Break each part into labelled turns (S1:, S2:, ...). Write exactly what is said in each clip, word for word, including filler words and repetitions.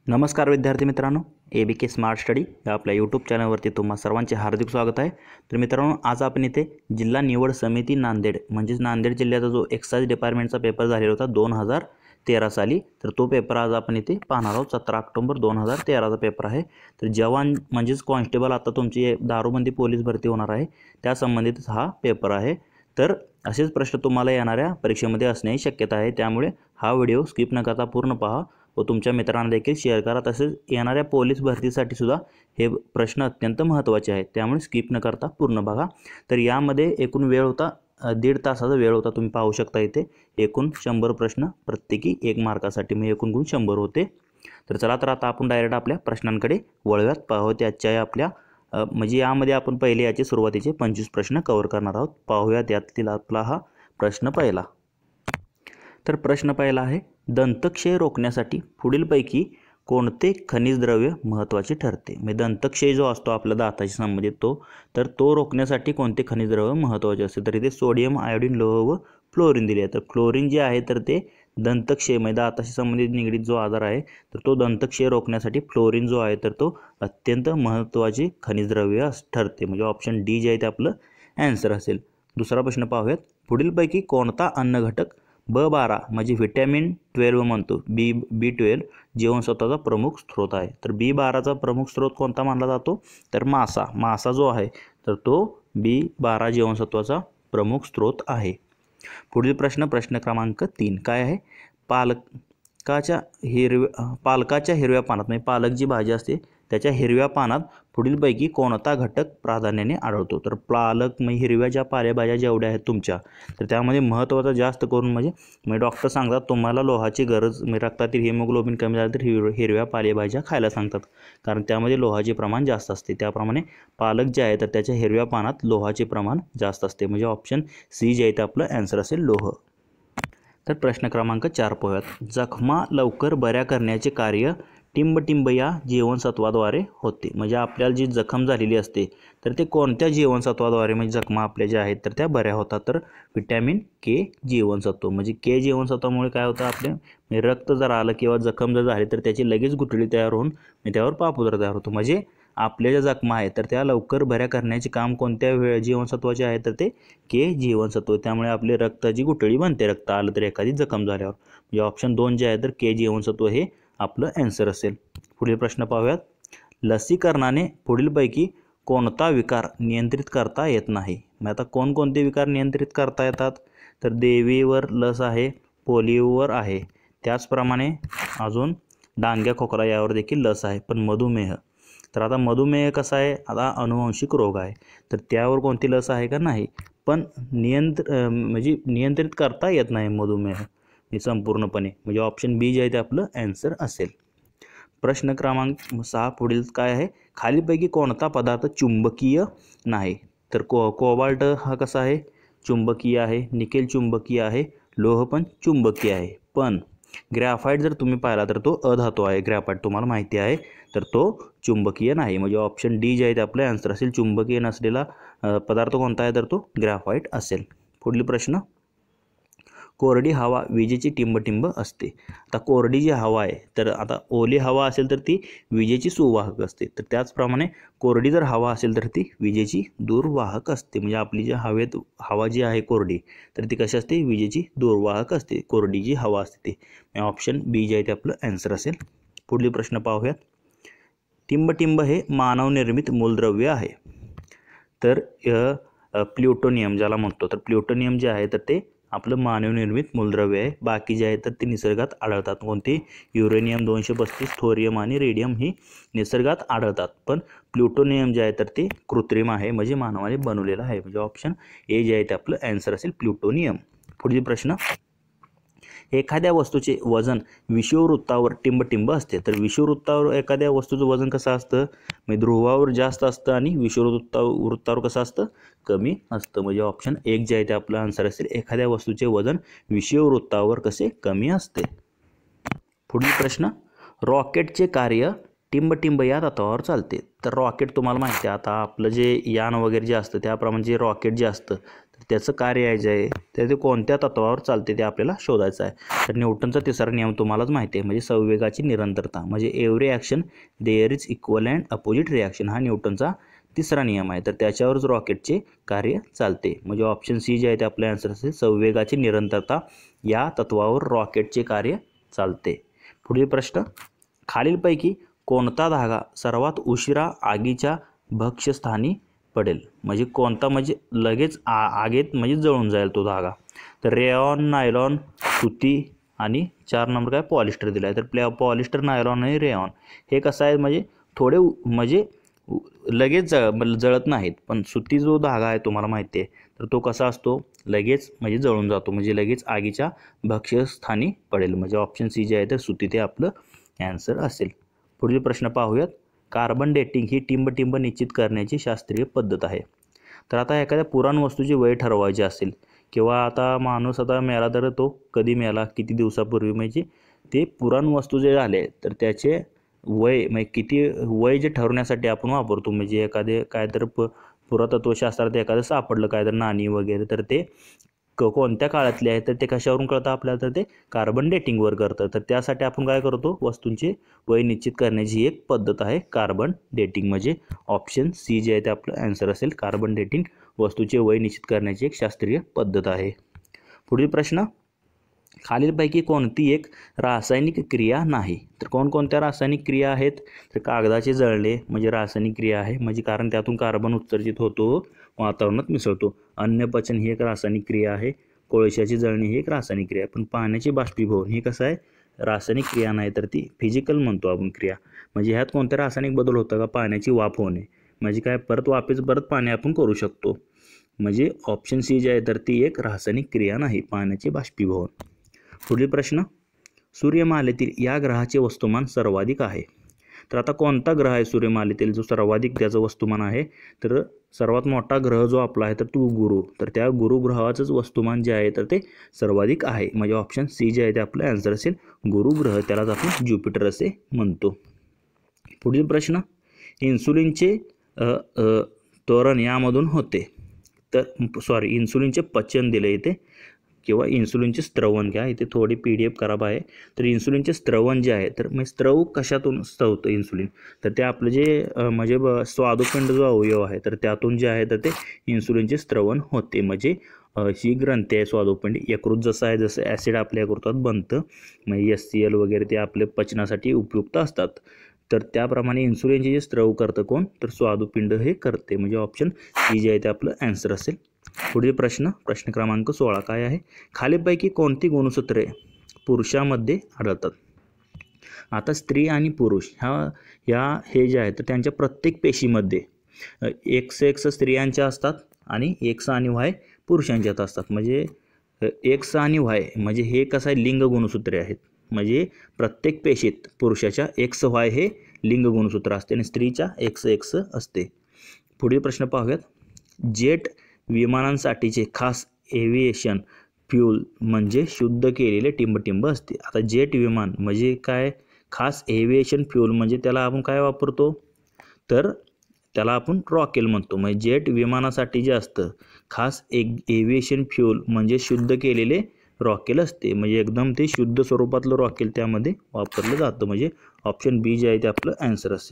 S1: नमस्कार विद्यार्थी मित्रांनो, A B K smart study या आपल्या यूट्यूब चॅनलवरती तुम्हा सर्वांचे हार्दिक स्वागत आहे। तर मित्रांनो, आज आपण इथे जिल्हा निवड समिती नांदेड म्हणजेच नांदेड जिल्ह्याचा जो एक्साइज डिपार्टमेंटचा पेपर झालेला होता दोन हजार तेरा साली, तर तो पेपर आज आपण इथे पाहणार आहोत। सतरा ऑक्टोबर दोन हजार तेराचा पेपर आहे। तर जवान म्हणजेच कॉन्स्टेबल आता तुमची दारूबंदी पोलीस भरती होणार आहे त्या संबंधित हा पेपर आहे। तर असेच प्रश्न तुम्हाला येणाऱ्या परीक्षेमध्ये असण्याची शक्यता आहे, त्यामुळे हा व्हिडिओ स्किप न करता पूर्ण पहा व तुमच्या मित्रांना देखील शेअर करा। तसेच येणाऱ्या पोलीस भरतीसाठी सुद्धा हे प्रश्न अत्यंत महत्त्वाचे आहेत, त्यामुळे स्किप न करता पूर्ण बघा। तर यामध्ये एकूण वेळ होता दीड तासाचा वेळ होता, तुम्ही पाहू शकता इथे एकूण शंभर प्रश्न प्रत्येकी एक मार्कासाठी, मग एकूण गुण शंभर होते। तर चला तर आता आपण डायरेक्ट आपल्या प्रश्नांकडे वळूयात। पाहूयात याच्या आपल्या म्हणजे यामध्ये आपण पहिले याचे सुरुवातीचे पंचवीस प्रश्न कव्हर करणार आहोत। पाहूयात यातील आपला हा प्रश्न पहिला। तर प्रश्न पहिला आहे, दंतक्षय रोखण्यासाठी पुढीलपैकी कोणते खनिज द्रव्य महत्त्वाचे ठरते। म्हणजे दंतक्षय जो असतो आपल्या दाताशी संबंधित तो तर तो रोखण्यासाठी कोणते खनिज द्रव्य महत्त्वाचे असते। तर इथे सोडियम, आयोडीन, लोह व फ्लोरीन दिले आहे। तर फ्लोरीन जे आहे तर ते दंतक्षय म्हणजे दाताशी संबंधित निगडीत जो आजार आहे तर तो दंतक्षय रोखण्यासाठी फ्लोरीन जो आहे तर तो अत्यंत महत्त्वाचे खनिज द्रव्य ठरते। म्हणजे ऑप्शन डी जे आहे ते आपलं आन्सर असेल। दुसरा प्रश्न पाहूयात, पुढीलपैकी कोणता अन्न घटक ब बारा म्हणजे व्हिटॅमिन ट्वेल्व म्हणतो बी बी ट्वेल्व जीवनसत्वाचा प्रमुख स्रोत आहे। तर बी बाराचा प्रमुख स्रोत कोणता मानला जातो, तर मासा मासा जो आहे तर तो बी बारा जीवनसत्वाचा प्रमुख स्रोत आहे। पुढील प्रश्न प्रश्न क्रमांक तीन काय आहे, पालकाच्या हिरव्या पालकाच्या हिरव्या पानात म्हणजे पालक जी भाजी असते त्याच्या हिरव्या पानात पुढीलपैकी कोणता घटक प्राधान्याने आढळतो। तर पालक म्हणजे हिरव्या ज्या पालेभाज्या जेवढ्या आहेत तुमच्या तर त्यामध्ये महत्त्वाचा जास्त करून म्हणजे म्हणजे डॉक्टर सांगतात तुम्हाला लोहाची गरज म्हणजे रक्तातील हिमोग्लोबिन कमी झालं तर हिरव हिरव्या पालेभाज्या खायला सांगतात, कारण त्यामध्ये लोहाचे प्रमाण जास्त असते। त्याप्रमाणे पालक जे आहे तर त्याच्या हिरव्या पानात लोहाचे प्रमाण जास्त असते। म्हणजे ऑप्शन सी जे आहे ते आपलं आन्सर असेल लोह। तर प्रश्न क्रमांक चार पाहूयात, जखमा लवकर बऱ्या करण्याचे कार्य टिंबटिंब या जीवनसत्वाद्वारे होते। म्हणजे आपल्याला जी जखम झालेली असते तर ते कोणत्या जीवनसत्वाद्वारे म्हणजे जखमा आपल्या ज्या आहेत तर त्या बऱ्या होतात, तर व्हिटॅमिन के जीवनसत्व। म्हणजे के जीवनसत्वामुळे काय होतं, आपले रक्त जर आलं किंवा जखम जर झाली तर त्याची लगेच गुठळी तयार होऊन त्यावर पापुद्रा तयार होतो। म्हणजे आपल्या ज्या जखमा आहेत तर त्या लवकर बऱ्या करण्याचे काम कोणत्या वेळ जीवनसत्वाचे आहे तर ते के जीवनसत्व। त्यामुळे आपले रक्ताची गुठळी बनते रक्त आलं तर एखादी जखम झाल्यावर। म्हणजे ऑप्शन दोन जे आहे तर के जीवनसत्व हे आपलं आन्सर असेल। पुढील प्रश्न पाहूयात, लसीकरणाने पुढीलपैकी कोणता विकार नियंत्रित करता येत नाही। मग आता कोणकोणते विकार नियंत्रित करता येतात, तर देवीवर लस आहे, पोलिओवर आहे, त्याचप्रमाणे अजून डांग्या खोकला यावर देखील लस आहे। पण मधुमेह तर आता मधुमेह कसा आहे, आता अनुवांशिक रोग आहे तर त्यावर कोणती लस आहे का नाही, पण नियंत्र म्हणजे नियंत्रित करता येत नाही मधुमेह हे संपूर्णपणे। म्हणजे ऑप्शन बी जे आहे ते आपलं आन्सर असेल। प्रश्न क्रमांक सहा पुढील काय आहे, खालीपैकी कोणता पदार्थ चुंबकीय नाही। तर को कोबाल्ट हा कसा आहे, चुंबकीय आहे, निकेल चुंबकीय आहे, लोह पण चुंबकीय आहे। पण ग्रॅफाइट जर तुम्ही पाहिला तर तो अधातू आहे, ग्रॅफाइट तुम्हाला माहिती आहे तर तो चुंबकीय नाही। म्हणजे ऑप्शन डी जे आहे ते आपलं आन्सर असेल। चुंबकीय नसलेला पदार्थ कोणता आहे तर तो ग्रॅफाइट असेल। पुढील प्रश्न, कोरडी हवा विजेची टिंबटिंब असते। आता कोरडी जी हवा आहे तर आता ओली हवा असेल तर ती विजेची सुवाहक असते, तर त्याचप्रमाणे कोरडी जर हवा असेल तर ती विजेची दूरवाहक असते। म्हणजे आपली जी हवेत हवा जी आहे कोरडी तर ती कशी असते, विजेची दूरवाहक असते कोरडी जी हवा असते ती। ऑप्शन बी जे आहे ते आपलं आन्सर असेल। पुढील प्रश्न पाहूयात, टिंबटिंब हे मानवनिर्मित मूलद्रव्य आहे। तर प्लुटोनियम ज्याला म्हणतो तर प्लुटोनियम जे आहे तर ते आपलं मानवनिर्मित मूलद्रव्य आहे। बाकी जे आहे तर ते निसर्गात आढळतात, कोणते युरेनियम दोनशे पस्तीस, थोरियम आणि रेडियम ही निसर्गात आढळतात, पण प्लुटोनियम जे आहे तर ते कृत्रिम आहे म्हणजे मानवाने बनवलेलं आहे। म्हणजे ऑप्शन ए जे आहे ते आपलं आन्सर असेल प्लुटोनियम। पुढील प्रश्न, एखाद्या वस्तूचे वजन विषुववृत्तावर टिंबटिंब असते। तर विषुववृत्तावर एखाद्या वस्तूचं वजन कसं असतं, म्हणजे ध्रुवावर जास्त असतं आणि विषुववृत्ता वृत्तावर कसं असतं, कमी असतं। म्हणजे ऑप्शन एक जे आहे ते आपलं आन्सर असेल, एखाद्या वस्तूचे वजन विषुववृत्तावर कसे कमी असते। पुढील प्रश्न, रॉकेटचे कार्य टिंबटिंब या तत्वावर चालते। तर रॉकेट तुम्हाला माहिती आहे, आता आपलं जे यान वगैरे जे असतं त्याप्रमाणे जे रॉकेट जे असतं तर त्याचं कार्य आहे जे आहे तर ते कोणत्या तत्वावर चालते ते आपल्याला शोधायचं आहे. तर न्यूटनचा तिसरा नियम तुम्हालाच माहिती आहे, म्हणजे संवेगाची निरंतरता, म्हणजे every action there is equal and opposite reaction, हा न्यूटनचा तिसरा नियम आहे. तर त्याच्यावरच रॉकेटचे कार्य चालते, म्हणजे ऑप्शन सी जे आहे ते आपले आन्सर असेल, संवेगाची निरंतरता या तत्वावर रॉकेटचे कार्य चालते. पुढील प्रश्न, खालीलपैकी कोणता धागा सर्वात उशिरा आगीच्या भक्ष्यस्थानी पडेल, म्हणजे कोणता, म्हणजे लगेच आ आगीत म्हणजे जळून जाईल तो धागा. तर रेयॉन, नायलॉन, सुती आणि चार नंबर काय पॉलिस्टर दिला आहे. तर प्ले पॉलिस्टर, नायलॉन आणि रेयॉन हे कसं आहे, म्हणजे थोडे म्हणजे लगेच जळ जळत नाहीत, पण सुती जो धागा आहे तुम्हाला माहिती आहे तर तो कसा असतो, लगेच म्हणजे जळून जातो, म्हणजे लगेच आगीच्या भक्ष्यस्थानी पडेल, म्हणजे ऑप्शन सी जे आहे तर सुती ते आपलं ॲन्सर असेल. पुढील प्रश्न पाहूयात, कार्बन डेटिंग ही टिंब-टिंब निश्चित करण्याची शास्त्रीय पद्धत आहे. तर आता एखाद्या पुराण वस्तूची वय ठरवायची असेल किंवा आता माणूस आता मेला तर तो कधी मेला, किती दिवसापूर्वी, म्हणजे ते पुराण वस्तू जे झाले तर त्याचे वय म्हणजे किती वय जे ठरवण्यासाठी आपण वापरतो, म्हणजे एखादे काय तर प पुरातत्वशास्त्रात एखादं सापडलं काय तर नाणी वगैरे, तर ते क कोणत्या काळातले आहे तर ते कशावरून कळतं आपल्याला, तर ते कार्बन डेटिंगवर करतं. तर त्यासाठी आपण काय करतो, वस्तूंचे वय निश्चित करण्याची एक पद्धत आहे कार्बन डेटिंग, म्हणजे ऑप्शन सी जे आहे ते आपलं ॲन्सर असेल, कार्बन डेटिंग वस्तूचे वय निश्चित करण्याची एक शास्त्रीय पद्धत आहे. पुढील प्रश्न, खालीलपैकी कोणती एक रासायनिक क्रिया नाही, तर कोणकोणत्या रासायनिक क्रिया आहेत, तर कागदाचे जळणे म्हणजे रासायनिक क्रिया आहे, म्हणजे कारण त्यातून कार्बन उत्सर्जित होतो, वातावरणात मिसळतो. अन्नपचन ही एक रासायनिक क्रिया आहे. कोळशाची जळणी ही एक रासायनिक क्रिया आहे. पण पाण्याचे बाष्पीभवन हे कसं आहे, रासायनिक क्रिया नाही तर ती फिजिकल म्हणतो आपण क्रिया. म्हणजे ह्यात कोणत्या रासायनिक बदल होतं का, पाण्याची वाफ होणे, म्हणजे काय परत वाफेच परत पाणी आपण करू शकतो, म्हणजे ऑप्शन सी जे आहे तर ती एक रासायनिक क्रिया नाही, पाण्याचे बाष्पीभवन. पुढील प्रश्न, सूर्यमालेतील या ग्रहाचे वस्तुमान सर्वाधिक आहे. तर आता कोणता ग्रह आहे सूर्यमालेतील जो सर्वाधिक त्याचं वस्तुमान आहे, तर सर्वात मोठा ग्रह जो आपला आहे तर तो गुरु, तर त्या गुरु ग्रहाचंच वस्तुमान जे आहे तर ते सर्वाधिक आहे, म्हणजे ऑप्शन सी जे आहे ते आपलं ॲन्सर असेल, गुरु ग्रह, त्यालाच आपण ज्युपिटर असे म्हणतो. पुढील प्रश्न, इन्सुलिनचे त्वरण यामधून होते, तर सॉरी इन्सुलिनचे पचन दिले इथे किंवा इन्सुलिनचे स्त्रवण घ्या, इथे थोडी पी डी एफ खराब आहे. तर इन्सुलिनचे स्त्रवण जे आहे तर मग स्त्रव कशातून स्त्रवतं इन्सुलिन, तर ते आपलं जे म्हणजे स्वादुपिंड जो अवयव आहे तर त्यातून जे आहे तर ते इन्सुलिनचे स्त्रवण होते, म्हणजे ही ग्रंथी आहे स्वादुपिंड. यकृत जसं आहे, जसं ॲसिड आपल्या यकृतात बनतं, म्हणजे एस सी एल वगैरे ते आपले पचनासाठी उपयुक्त असतात, तर त्याप्रमाणे इन्सुलिनचे जे स्त्रव करतं कोण, तर स्वादुपिंड हे करते, म्हणजे ऑप्शन सी जे आहे ते आपलं ॲन्सर असेल. पुढील प्रश्न, प्रश्न क्रमांक सोळा काय आहे, खालीलपैकी कोणती गुणसूत्रे पुरुषामध्ये आढळतात. आता स्त्री आणि पुरुष ह्या ह्या हे जे आहे तर त्यांच्या प्रत्येक पेशीमध्ये एक्स एक्स स्त्रियांच्या असतात आणि एक्स आणि वाय पुरुषांच्यात असतात, म्हणजे एक्स आणि वाय म्हणजे हे कसं आहे, लिंग गुणसूत्रे आहेत, म्हणजे प्रत्येक पेशीत पुरुषाच्या एक्स वाय हे लिंग गुणसूत्र असते आणि स्त्रीच्या एक्स एक्स असते. पुढील प्रश्न पाहूयात, जेट विमानांसाठीचे खास एव्हिएशन फ्यूल म्हणजे शुद्ध केलेले टिंबटिंब असते. आता जेट विमान म्हणजे काय, खास एव्हिएशन फ्यूल म्हणजे त्याला आपण काय वापरतो, तर त्याला आपण रॉकेल म्हणतो. म्हणजे जेट विमानासाठी जे असतं खास एक एव्हिएशन फ्यूल म्हणजे शुद्ध केलेले रॉकेल असते, म्हणजे एकदम ते शुद्ध स्वरूपातलं रॉकेल त्यामध्ये वापरलं जातं, म्हणजे ऑप्शन बी जे आहे ते आपलं ॲन्सर असेल.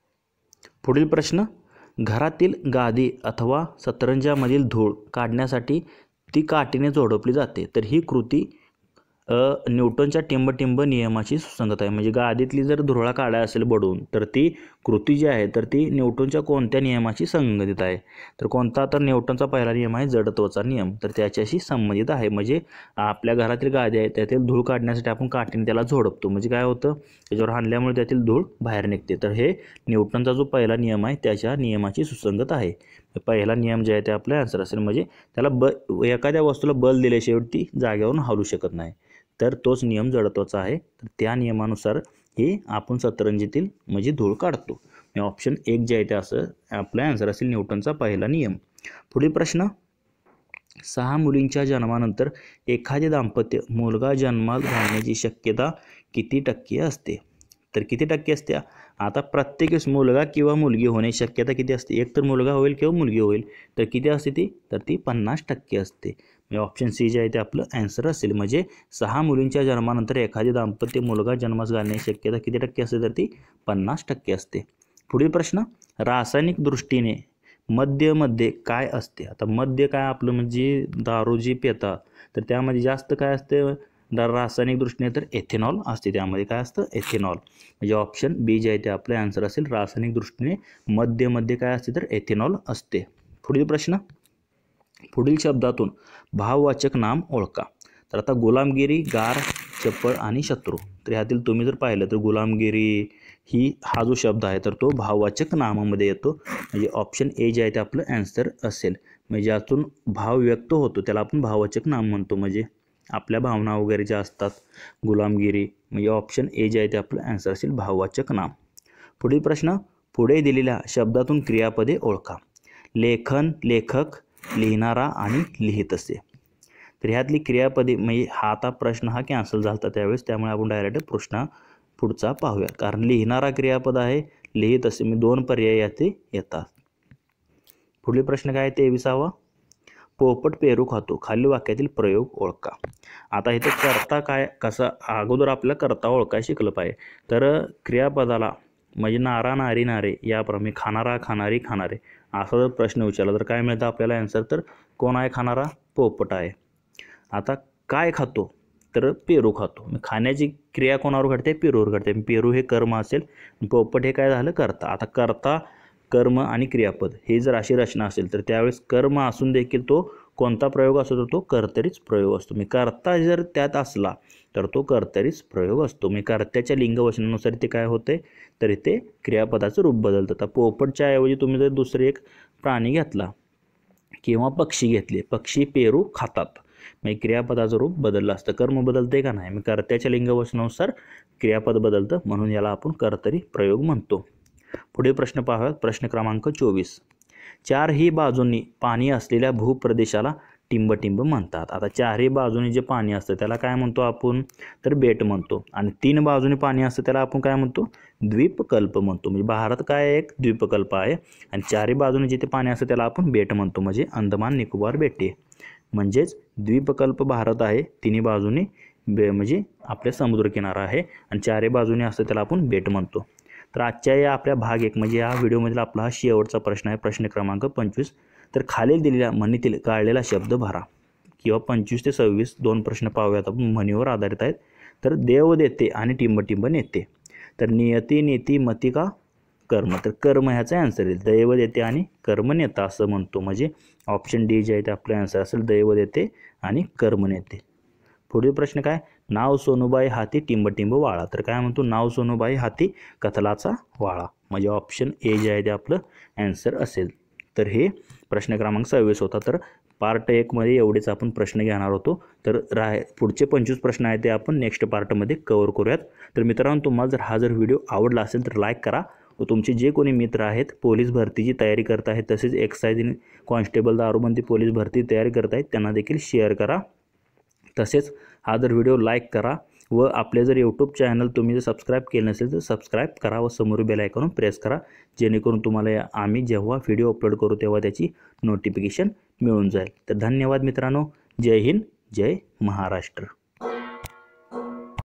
S1: पुढील प्रश्न, घरातील गादी अथवा सतरंजामधील धूळ काढण्यासाठी ती काठीने झोडपली जाते, तर ही कृती न्यूटनच्या टिंबटिंब नियमाची सुसंगत आहे, म्हणजे गादीतली जर धुरळा काढायला असेल बडवून तर ती कृती जी आहे तर ती न्यूटनच्या कोणत्या नियमाशी संबंधित आहे, तर कोणता, तर न्यूटनचा पहिला नियम आहे जडत्वाचा नियम, तर त्याच्याशी संबंधित आहे. म्हणजे आपल्या घरातील गादी आहे त्यातील धूळ काढण्यासाठी आपण काठीने त्याला झोडपतो, म्हणजे काय होतं, त्याच्यावर हाणल्यामुळे त्यातील धूळ बाहेर निघते, तर हे न्यूटनचा जो पहिला नियम आहे त्याच्या नियमाची सुसंगत आहे. पहिला नियम जे आहे ते आपला ॲन्सर असेल, म्हणजे त्याला ब एखाद्या वस्तूला बल दिल्याशिवाय ती जागेवरून हलू शकत नाही, तर तोच नियम जडत्वाचा आहे, तर त्या नियमानुसार हे आपण सतरंजीतील म्हणजे धूळ काढतो. ऑप्शन एक जे आहे ते असं आपला ॲन्सर असेल, न्यूटनचा पहिला नियम. पुढील प्रश्न, सहा मुलींच्या जन्मानंतर एखादे दाम्पत्य मुलगा जन्माला घालण्याची शक्यता किती टक्के असते, तर किती टक्के असते? आता प्रत्येकच मुलगा किंवा मुलगी होण्याची शक्यता किती असते? एक तर मुलगा होईल किंवा मुलगी होईल, तर किती असते ती? तर ती पन्नास टक्के असते. म्हणजे ऑप्शन सी जे आहे ते आपलं ॲन्सर असेल. म्हणजे सहा मुलींच्या जन्मानंतर एखादे दाम्पत्य मुलगा जन्मास घालण्याची शक्यता किती टक्के असते? तर ती पन्नास टक्के असते. पुढील प्रश्न, रासायनिक दृष्टीने मद्यमध्ये काय असते? आता मद्य काय आपलं म्हणजे दारू जी पितात, तर त्यामध्ये जास्त काय असते रासायनिक दृष्टीने? तर एथेनॉल असते. त्यामध्ये काय असतं? एथेनॉल. म्हणजे ऑप्शन बी जे आहे ते आपलं आन्सर असेल. रासायनिक दृष्टीने मद्यमध्ये काय असते? तर एथेनॉल असते. पुढील प्रश्न, पुढील शब्दातून भाववाचक नाम ओळखा. तर आता गुलामगिरी, गार, चपळ आणि शत्रू. तर ह्यातील तुम्ही जर पाहिलं तर गुलामगिरी ही हा जो शब्द आहे तर तो भाववाचक नामामध्ये येतो. म्हणजे ऑप्शन ए जे आहे ते आपलं ॲन्सर असेल. म्हणजे ज्यातून भाव व्यक्त होतो त्याला आपण भाववाचक नाम म्हणतो. म्हणजे आपल्या भावना वगैरे ज्या असतात, गुलामगिरी. म्हणजे ऑप्शन ए जे आहे ते आपलं ॲन्सर असेल, भाववाचक नाम. पुढील प्रश्न, पुढे दिलेल्या शब्दातून क्रियापदे ओळखा. लेखन, लेखक, लिहिणारा आणि लिहित असे. तर ह्यातली क्रियापदे म्हणजे हा आता प्रश्न हा कॅन्सल झाला होता त्यावेळेस, त्यामुळे आपण डायरेक्ट प्रश्न पुढचा पाहूया. कारण लिहिणारा क्रियापद आहे, लिहित असे मी दोन पर्याय याचे येतात. पुढील प्रश्न काय आहे? तेविसावा, पोपट पेरू खातो. खालील वाक्यातील प्रयोग ओळखा. आता इथे कर्ता काय कसा अगोदर आपल्याला कर्ता ओळखाय शिकलं पाहिजे. तर क्रियापदाला म्हणजे नारा, नारी, नारे याप्रमाणे खाणारा, खाणारी, खाणारे असा जर प्रश्न विचारला तर काय मिळतं आपल्याला ॲन्सर? तर कोण आहे खाणारा? पोपट आहे. आता काय खातो? तर पेरू खातो. खाण्याची क्रिया कोणावर घडते? पेरूवर घडते. पेरू हे कर्म असेल, पोपट हे काय झालं? कर्ता. आता कर्ता, कर्म आणि क्रियापद हे जर अशी रचना असेल तर त्यावेळेस कर्म असून देखील तो कोणता प्रयोग असतो? तर तो कर्तरीच प्रयोग असतो. मी कर्ता जर त्यात असला तर तो कर्तरीच प्रयोग असतो. मी कर्त्याच्या लिंगवचनानुसार ते काय होते? तर इथे क्रियापदाचं रूप बदलतं. आता पोपटच्या ऐवजी तुम्ही जर दुसरे एक प्राणी घेतला किंवा पक्षी घेतले, पक्षी पेरू खातात, म्हणजे क्रियापदाचं रूप बदललं असतं. कर्म बदलते का नाही? मी कर्त्याच्या लिंगवचनानुसार क्रियापद बदलतं, म्हणून याला आपण कर्तरी प्रयोग म्हणतो. पुढील प्रश्न पाहूया. प्रश्न क्रमांक चोवीस, चारही बाजूंनी पाणी असलेल्या भूप्रदेशाला टिंबटिंब म्हणतात. आता चारही बाजूनी जे पाणी असतं त्याला काय म्हणतो आपण? तर बेट म्हणतो. आणि तीन बाजूनी पाणी असतं त्याला आपण काय म्हणतो? द्वीपकल्प म्हणतो. म्हणजे भारत काय एक द्वीपकल्प आहे आणि चारही बाजूनी जिथे पाणी असतं त्याला आपण बेट म्हणतो. म्हणजे अंदमान निकोबार बेटे. म्हणजेच द्वीपकल्प भारत आहे, तिन्ही बाजूनी बे म्हणजे आपल्या समुद्रकिनारा आहे आणि चारही बाजूनी असतं त्याला आपण बेट म्हणतो. तर आजच्या या आपल्या भाग एक म्हणजे या व्हिडिओमधील आपला हा शेवटचा प्रश्न आहे, प्रश्न क्रमांक पंचवीस. तर खालील दिलेल्या म्हणीतील गाळलेला शब्द भरा. किंवा पंचवीस ते सव्वीस दोन प्रश्न पाहूयात आपण, म्हणीवर आधारित आहेत. तर देव देते आणि टिंबटिंब नेते. तर नियती, नीती, मती का कर्म? तर कर्म ह्याचा ॲन्सर येईल. दैव देते आणि कर्म नेता असं म्हणतो. म्हणजे ऑप्शन डी जे आहे ते आपलं ॲन्सर असेल, दैव देते आणि कर्म नेते. पुढील प्रश्न काय? नाव सोनूबाई हाती टिंबटिंब वाळा. तर काय म्हणतो? नाव सोनूबाई हाती कथलाचा वाळा. म्हणजे ऑप्शन ए जे आहे ते आपलं ॲन्सर असेल. तर हे प्रश्न क्रमांक सव्वीस होता. तर पार्ट एकमध्ये एवढेच आपण प्रश्न घेणार होतो. तर राह पुढचे पंचवीस प्रश्न आहेत ते आपण नेक्स्ट पार्टमध्ये कवर करूयात. तर मित्रांनो, तुम्हाला जर हा जर व्हिडिओ आवडला असेल तर लाईक करा व तुमचे जे कोणी मित्र आहेत पोलीस भरतीची तयारी करत आहेत, तसेच एक्साईज कॉन्स्टेबल दारूबंदी पोलीस भरती तयारी करत आहेत त्यांना देखील शेअर करा. तसेच हा जर व्हिडिओ लाईक करा व आपले जर यूट्यूब चॅनल तुम्ही जर सबस्क्राईब केलं नसेल तर सबस्क्राईब करा व समोर बेल आयकॉन प्रेस करा, जेणेकरून तुम्हाला आम्ही जेव्हा व्हिडिओ अपलोड करू तेव्हा त्याची नोटिफिकेशन मिळून जाईल. तर धन्यवाद मित्रांनो. जय हिंद, जय महाराष्ट्र.